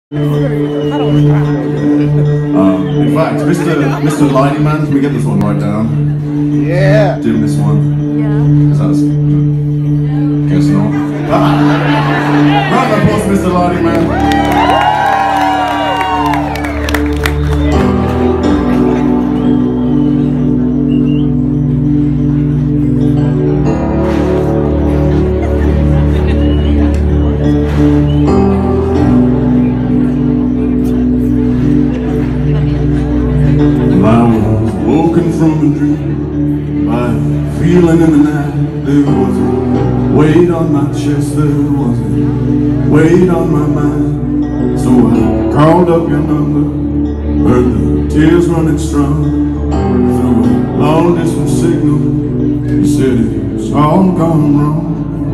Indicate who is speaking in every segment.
Speaker 1: In fact, Mr. Lighting Man, can we get this one right down?
Speaker 2: Yeah.
Speaker 1: Doing this one.
Speaker 3: Yeah.
Speaker 1: That's, guess not. Round of applause, Mr. Lighting Man. Woken from a dream by a feeling in the night. There was a weight on my chest, there was a weight on my mind. So I called up your number, heard the tears running strong. Through a long distance signal, you said it's all gone wrong.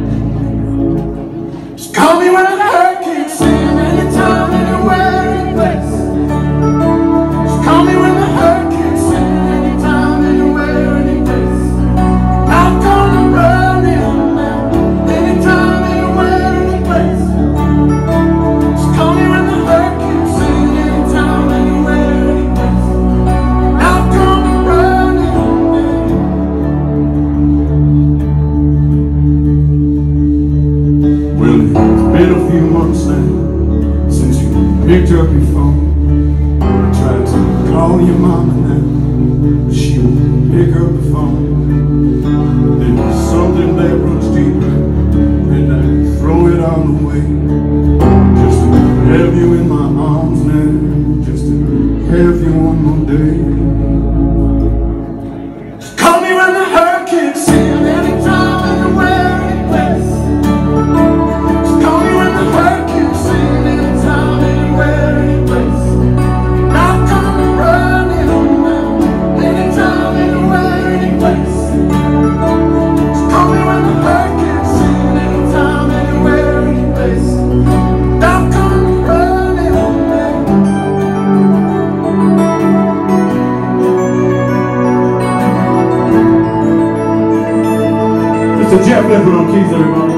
Speaker 1: Just call me when the hurricane sing, anytime, anywhere, any place. Just call me when the hurricane since you picked up your phone. I tried to call your mama now, but she won't pick up the phone. There was something that runs deeper, and I throw it on the way. Just to have you in my arms now, just to have you one more day. Just call me when the hurricane sings, anytime, anywhere, any place. Mr. Jeff Lipper on keys, everybody.